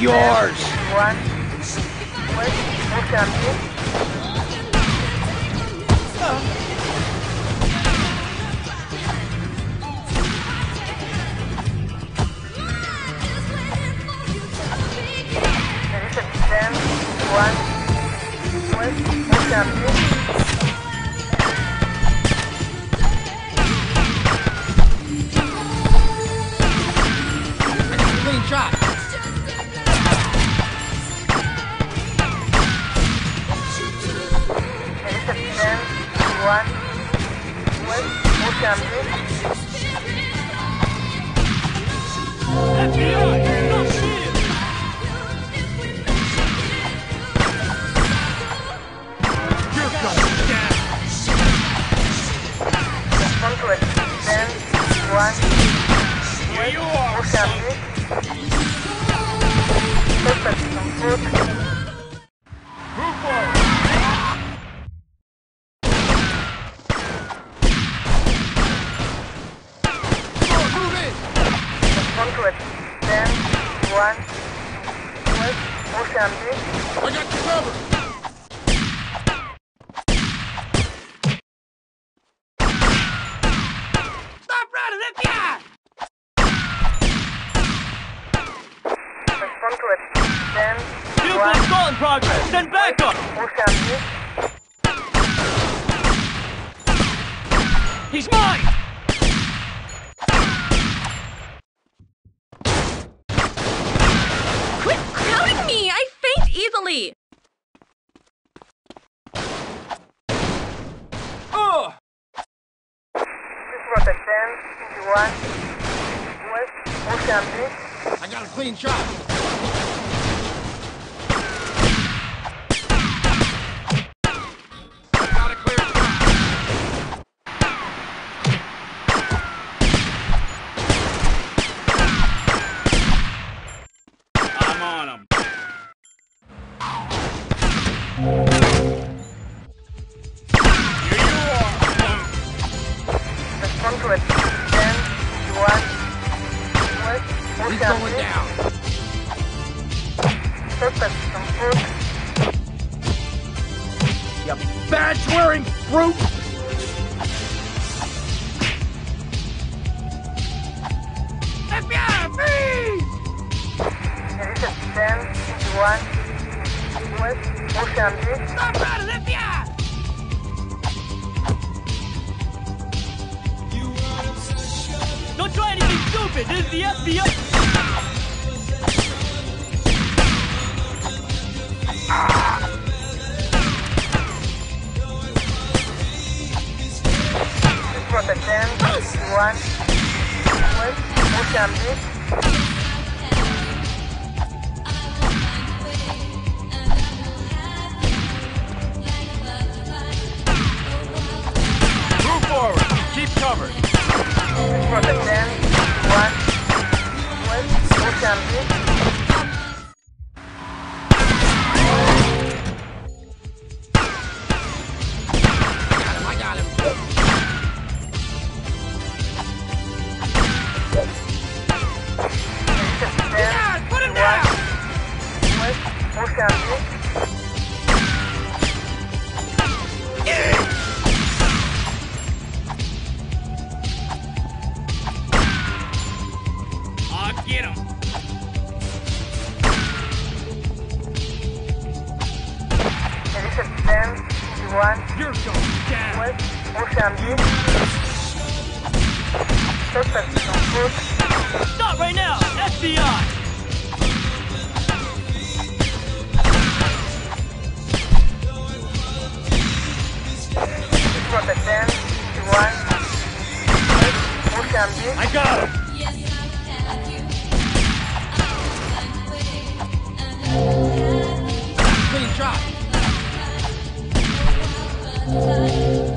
yours! One. Wait, what's there is a 10, 1. Wait, what's Clean shot! there is a 10, 1. Wait, what's FBI! Not shit! You're going down! Respond to it. 10, 1. Here you are, What's son! Suspect on foot. Move forward! Respond to it. 10, 1. Wait, what's I got you covered! Stop running, FBI! Respond to it. 10, Field 1. call in progress! Send backup! He's mine! Quit crowding me! I faint easily! Ugh! This was a 10, 1. West, I got a clean shot! I got a clear shot! I'm on him. Here you are, punk. respond to it. 10, 1. West, He's going down! Suspect on foot. You badge-wearing brute! FBI, freeze! There is a 10, 1. West, Mozambique. Stop running, FBI! Don't try anything stupid! This is the FBI! This was a 10, 1. West, Mozambique. Move forward! Keep covered! This was a 10, 1. West, Mozambique. I got him! God, put him down! West, Mozambique. I'll get him! There is a 10, 1. You're going down! West, Mozambique. Suspect on foot. Stop right now! FBI! This was a 10, 1. West, Mozambique. I got him! Clean shot!